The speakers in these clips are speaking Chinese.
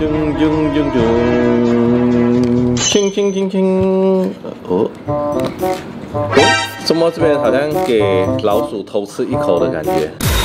啾啾啾啾，轻轻轻轻。哦，怎么这边好像给老鼠偷吃一口的感觉？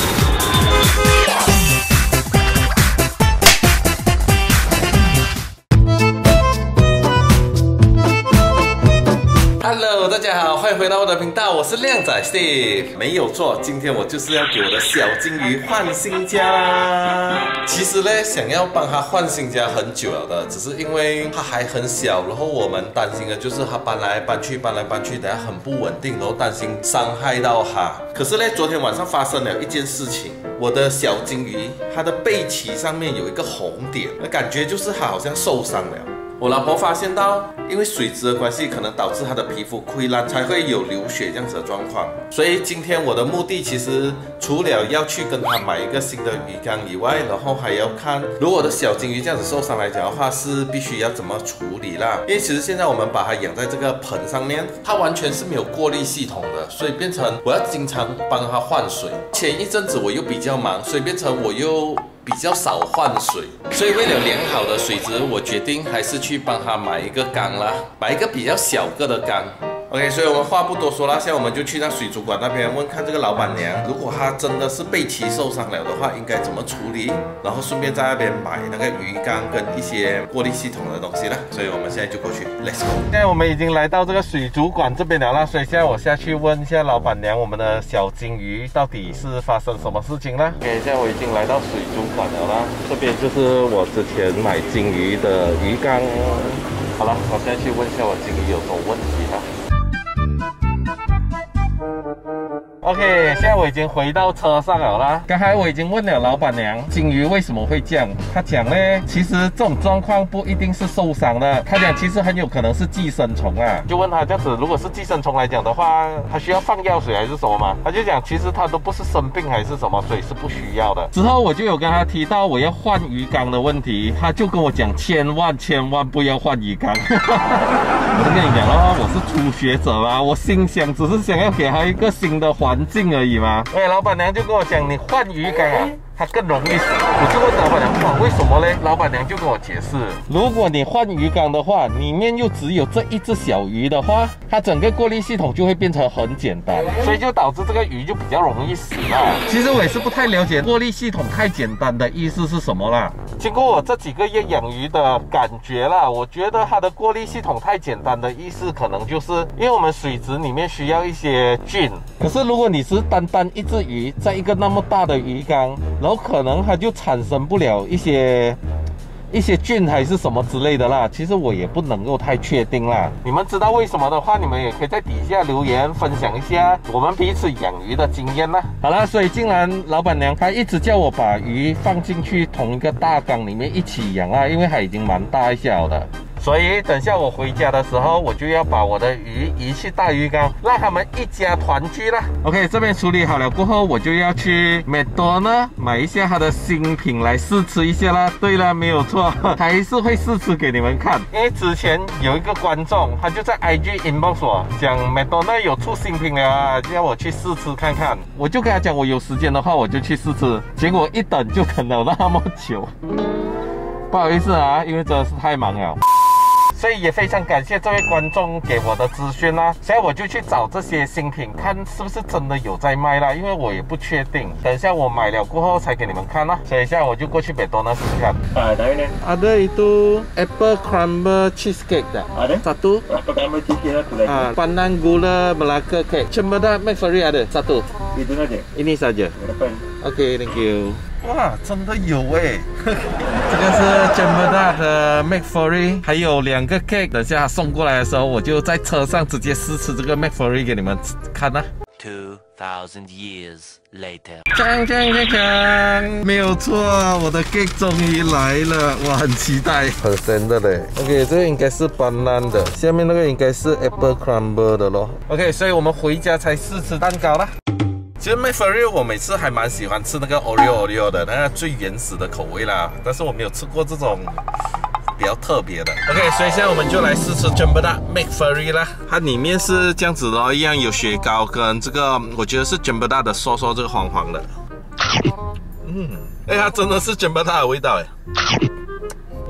Hello， 大家好，欢迎回到我的频道，我是靓仔 Steve。没有错，今天我就是要给我的小金鱼换新家啦。其实呢，想要帮它换新家很久了的，只是因为它还很小，然后我们担心的就是它搬来搬去，等下很不稳定，然后担心伤害到它。可是呢，昨天晚上发生了一件事情，我的小金鱼它的背鳍上面有一个红点，感觉就是它好像受伤了。 我老婆发现到，因为水质的关系，可能导致她的皮肤溃烂，才会有流血这样子的状况。所以今天我的目的其实除了要去跟她买一个新的鱼缸以外，然后还要看，如果我的小金鱼这样子受伤来讲的话，是必须要怎么处理啦。因为其实现在我们把它养在这个盆上面，它完全是没有过滤系统的，所以变成我要经常帮它换水。前一阵子我又比较忙，所以变成我又 比较少换水，所以为了良好的水质，我决定还是去帮他买一个缸啦，买一个比较小个的缸。OK， 所以我们话不多说了，现在我们就去那水族馆那边问看这个老板娘，如果她真的是背鳍受伤了的话，应该怎么处理，然后顺便在那边买那个鱼缸跟一些过滤系统的东西啦。所以我们现在就过去 ，Let's go。现在我们已经来到这个水族馆这边了啦，所以现在我下去问一下老板娘，我们的小金鱼到底是发生什么事情了。OK， 现在我已经来到水族馆了啦，这边就是我之前买金鱼的鱼缸。好了，我现在去问一下我金鱼有什么问题啦。 OK， 现在我已经回到车上了啦。刚才我已经问了老板娘，金鱼为什么会这样？她讲呢，其实这种状况不一定是受伤的。她讲其实很有可能是寄生虫啊。就问她这样子，如果是寄生虫来讲的话，她需要放药水还是什么吗？她就讲其实她都不是生病还是什么，所以是不需要的。之后我就有跟她提到我要换鱼缸的问题，她就跟我讲千万不要换鱼缸。我就跟你讲了，我是初学者嘛，我心想只是想要给她一个新的环境而已嘛。哎，老板娘就跟我讲，你换鱼缸啊，它更容易死。我就问老板娘，哇，为什么呢？老板娘就跟我解释，如果你换鱼缸的话，里面又只有这一只小鱼的话，它整个过滤系统就会变成很简单，所以就导致这个鱼就比较容易死啦。其实我也是不太了解过滤系统太简单的意思是什么啦。经过我这几个月养鱼的感觉啦，我觉得它的过滤系统太简单的意思，可能就是因为我们水质里面需要一些菌，可是如果你是单一只鱼在一个那么大的鱼缸，然后可能它就产生不了一些菌还是什么之类的啦，其实我也不能够太确定啦。你们知道为什么的话，你们也可以在底下留言分享一下我们彼此养鱼的经验啦。好啦，所以既然老板娘她一直叫我把鱼放进去同一个大缸里面一起养啊，因为它已经蛮大一下了的。 所以等下我回家的时候，我就要把我的鱼移去大鱼缸，让他们一家团聚啦。OK， 这边处理好了过后，我就要去麦当劳买一下它的新品来试吃一下啦。对了，没有错，还是会试吃给你们看。因为之前有一个观众，他就在 IG inbox 我讲麦当劳有出新品了啊，叫我去试吃看看。我就跟他讲，我有时间的话我就去试吃。结果一等就等了那么久，不好意思啊，因为真的是太忙了。 所以也非常感谢这位观众给我的资讯啦，现在我就去找这些新品，看是不是真的有在卖啦，因为我也不确定。等一下我买了过后才给你们看啦，所以现在我就过去McDonald's试试看。Ada itu apple crumble cheesecake dah. Ada? Satu. Apple crumble cheesecake satu lagi. Pandan gula Melaka cake. Cempedak McFlurry ada satu. Itu saja. Ini saja. Okay, thank you. 哇，真的有哎！这个是 Cempedak 的 McFlurry， 还有2个 cake。等下他送过来的时候，我就在车上直接试吃这个 McFlurry 给你们看啊。2000 years later， 没有错，我的 cake 终于来了，我很期待，很咸的嘞。OK， 这个应该是 banana 的，下面那个应该是 apple crumble 的咯。OK， 所以我们回家才试吃蛋糕啦。 其实 McFlurry 我每次还蛮喜欢吃那个 Oreo 的那个最原始的口味啦，但是我没有吃过这种比较特别的。OK， 所以现在我们就来试吃 Cempedak McFlurry 啦。它里面是这样子的，一样有雪糕跟这个，我觉得是 Cempedak 的嗦这个黄黄的。它真的是 Cempedak 的味道哎。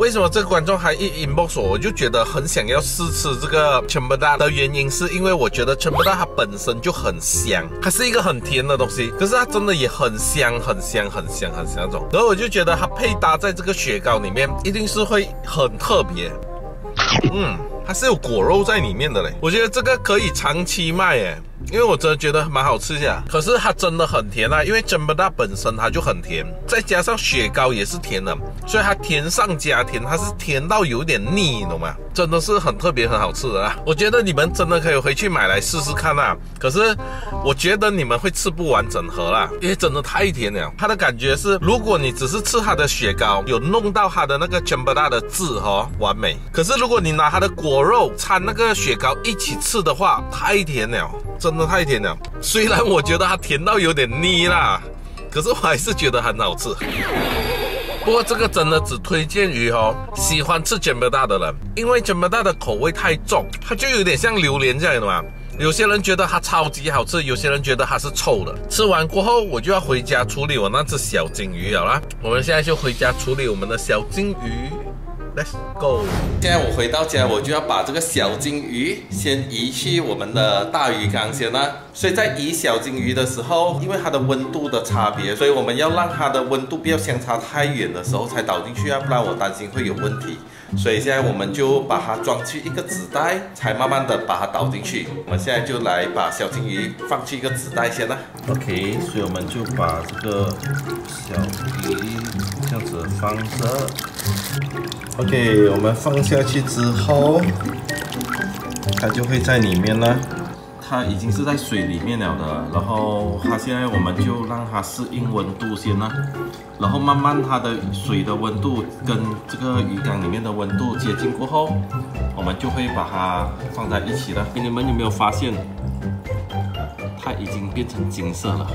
为什么这个观众还一 inbox 我就觉得很想要试吃这个 Cempedak 的原因，是因为我觉得 Cempedak 它本身就很香，它是一个很甜的东西，可是它真的也很香，很香，很香，很香那种。然后我就觉得它配搭在这个雪糕里面，一定是会很特别。它是有果肉在里面的嘞，我觉得这个可以长期卖耶。因为我真的觉得蛮好吃呀，可是它真的很甜啊，因为Cempedak本身它就很甜，再加上雪糕也是甜的，所以它甜上加甜，它是甜到有点腻，你懂吗？真的是很特别，很好吃的啊！我觉得你们真的可以回去买来试试看啊。可是我觉得你们会吃不完整盒啦，因为真的太甜了。它的感觉是，如果你只是吃它的雪糕，有弄到它的那个Cempedak的字完美。可是如果你拿它的果肉掺那个雪糕一起吃的话，太甜了。真的太甜了，虽然我觉得它甜到有点腻啦，可是我还是觉得很好吃。不过这个真的只推荐于喜欢吃Cempedak的人，因为Cempedak的口味太重，它就有点像榴莲这样的嘛。有些人觉得它超级好吃，有些人觉得它是臭的。吃完过后，我就要回家处理我那只小金鱼了啦。我们现在就回家处理我们的小金鱼。Let's go！ 现在我回到家，我就要把这个小金鱼先移去我们的大鱼缸先啦。所以在移小金鱼的时候，因为它的温度的差别，所以我们要让它的温度不要相差太远的时候才倒进去啊，不然我担心会有问题。所以现在我们就把它装去一个纸袋，才慢慢的把它倒进去。我们现在就来把小金鱼放去一个纸袋先啦。OK， 所以我们就把这个小鱼这样子放着。OK， 我们放下去之后，它就会在里面呢。它已经是在水里面了的，然后它现在我们就让它适应温度先啦，然后慢慢它的水的温度跟这个鱼缸里面的温度接近过后，我们就会把它放在一起了。你们有没有发现，它已经变成金色了？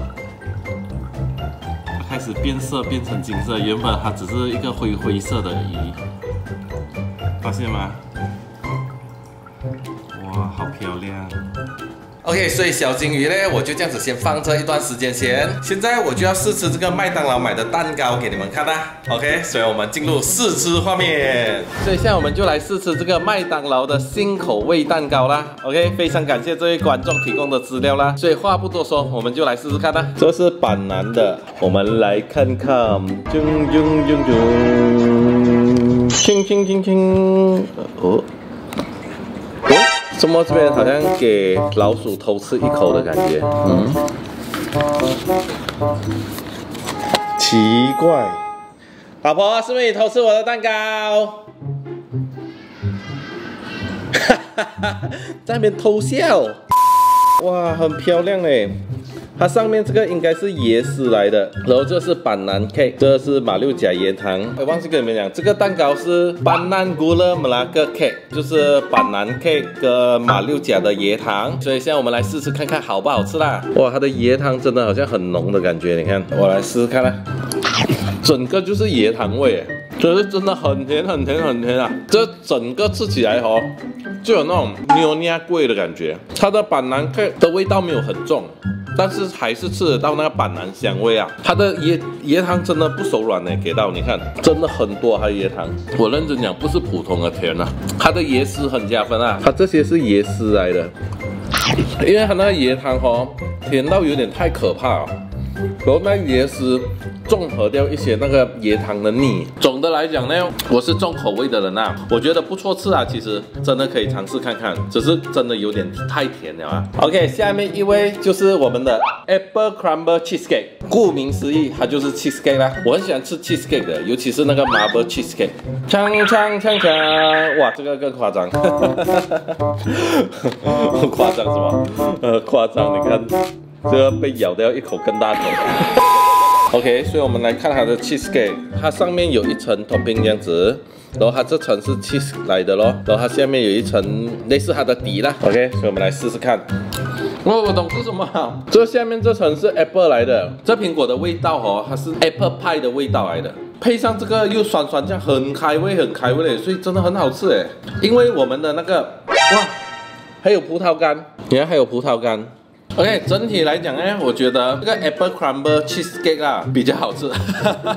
它开始变色，变成金色。原本它只是一个灰色的鱼，发现吗？哇，好漂亮！ OK， 所以小金鱼呢，我就这样子先放这一段时间先。现在我就要试吃这个麦当劳买的蛋糕给你们看啦。OK， 所以我们进入试吃画面。所以现在我们就来试吃这个麦当劳的新口味蛋糕啦。OK， 非常感谢这位观众提供的资料啦。所以话不多说，我们就来试试看啦。这是板南的，我们来看看。轻，哦。 怎么这边好像给老鼠偷吃一口的感觉？奇怪，老婆，是不是你偷吃我的蛋糕？在那边偷笑，哇，很漂亮哎！它上面这个应该是椰丝来的，然后这是板南 cake， 这是马六甲椰糖。我忘记跟你们讲，这个蛋糕是Pandan Gula Melaka cake， 就是板南 cake 跟马六甲的椰糖。所以现在我们来试试看看好不好吃啦。哇，它的椰糖真的好像很浓的感觉，你看，我来试试看啦。整个就是椰糖味，这是真的很甜啊！这整个吃起来就有那种牛奶桂的感觉。它的板南 cake 的味道没有很重。 但是还是吃得到那个板南香味啊！它的椰糖真的不手软呢，给到你看，真的很多还有椰糖。我认真讲，不是普通的甜啊，它的椰丝很加分啊。它这些是椰丝来的，因为它那个椰糖甜到有点太可怕了，然后那椰丝综合掉一些那个椰糖的腻。总的来讲呢，我是重口味的人啊，我觉得不错吃啊，其实真的可以尝试看看，只是真的有点太甜了啊。OK， 下面一位就是我们的 Apple Crumble Cheesecake， 顾名思义，它就是 cheesecake 啦。我很喜欢吃 cheesecake 的，尤其是那个 marble cheesecake， 锵，哇，这个更夸张，夸张什么？夸张，你看这个被咬掉一口更大口。OK， 所以我们来看它的 cheesecake， 它上面有一层 topping 这样子，然后它这层是 cheese 来的咯，然后它下面有一层类似它的底啦。OK， 所以我们来试试看。我懂是什么，这下面这层是 apple 来的，这苹果的味道它是 apple pie 的味道来的，配上这个又酸这样很开胃嘞，所以真的很好吃哎。因为我们的那个哇，还有葡萄干，你看还有葡萄干。 OK， 整体来讲呢，我觉得这个 Apple Crumble Cheesecake 比较好吃。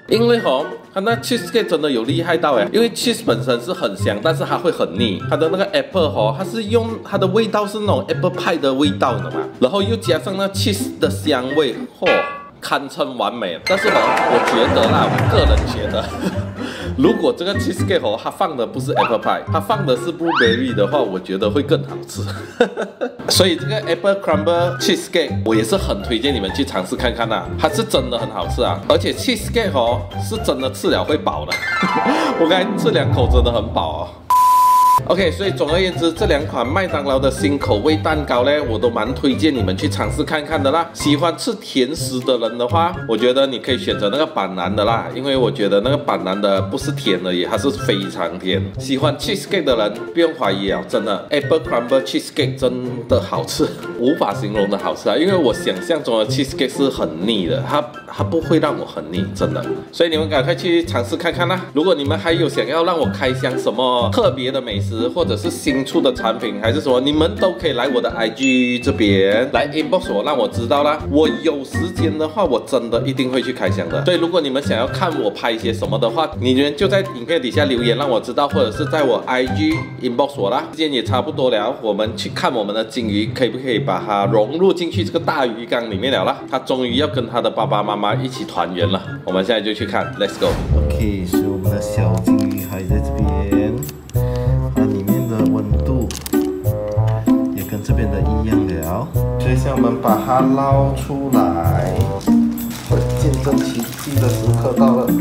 因为它那 cheesecake 真的有厉害到哎，因为 cheese 本身是很香，但是它会很腻。它的那个 apple 它是用它的味道是那种 apple pie 的味道，你懂吗？然后又加上那 cheese 的香味，堪称完美。但是我觉得啦，我个人觉得。如果这个 cheesecake 它放的不是 apple pie， 它放的是 blueberry 的话，我觉得会更好吃。所以这个 apple crumble cheesecake 我也是很推荐你们去尝试看看啊，它是真的很好吃啊，而且 cheesecake 是真的吃了会饱的。我刚才吃2口真的很饱哦。OK， 所以总而言之，这2款麦当劳的新口味蛋糕呢，我都蛮推荐你们去尝试看看的啦。喜欢吃甜食的人的话，我觉得你可以选择那个板蓝的啦，因为我觉得那个板蓝的不是甜而已，它是非常甜。喜欢 cheesecake 的人不用怀疑啊，真的 apple crumble cheesecake 真的好吃，无法形容的好吃啊！因为我想象中的 cheesecake 是很腻的，它不会让我很腻，真的。所以你们赶快去尝试看看啦。如果你们还有想要让我开箱什么特别的美食，或者是新出的产品，还是什么，你们都可以来我的 IG 这边来 inbox 我，让我知道啦。我有时间的话，我真的一定会去开箱的。所以如果你们想要看我拍一些什么的话，你们就在影片底下留言让我知道，或者是在我 IG inbox 我啦。时间也差不多了，我们去看我们的金鱼可以不可以把它融入进去这个大鱼缸里面了啦。它终于要跟它的爸爸妈妈一起团圆了，我们现在就去看 ，Let's go。OK， 所以我们的小金鱼还在这边。温度也跟这边的一样了，所以现在我们把它捞出来，见证奇迹的时刻到了。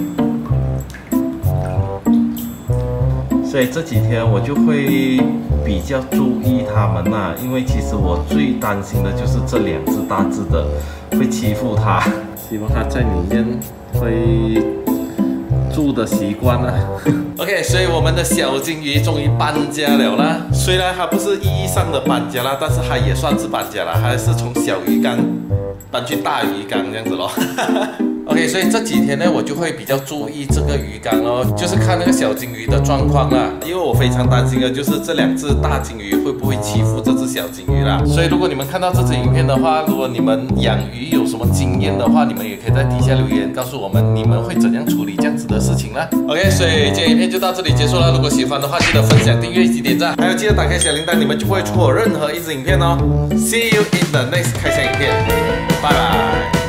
所以这几天我就会比较注意它们啦，因为其实我最担心的就是这2只大只的会欺负它，希望它在里面会住的习惯了。OK， 所以我们的小金鱼终于搬家了啦。虽然它不是意义上的搬家啦，但是它也算是搬家了，还是从小鱼缸搬去大鱼缸这样子咯。OK， 所以这几天呢，我就会比较注意这个鱼缸哦，就是看那个小金鱼的状况啦。因为我非常担心的就是这2只大金鱼会不会欺负这只小金鱼啦。所以如果你们看到这支影片的话，如果你们养鱼有什么经验的话，你们也可以在底下留言告诉我们，你们会怎样处理这样子的事情啦。OK， 所以今天影片就到这里结束了。如果喜欢的话，记得分享、订阅以及点赞，还有记得打开小铃铛，你们就不会错过任何一支影片哦。See you in the next 开箱影片，拜拜。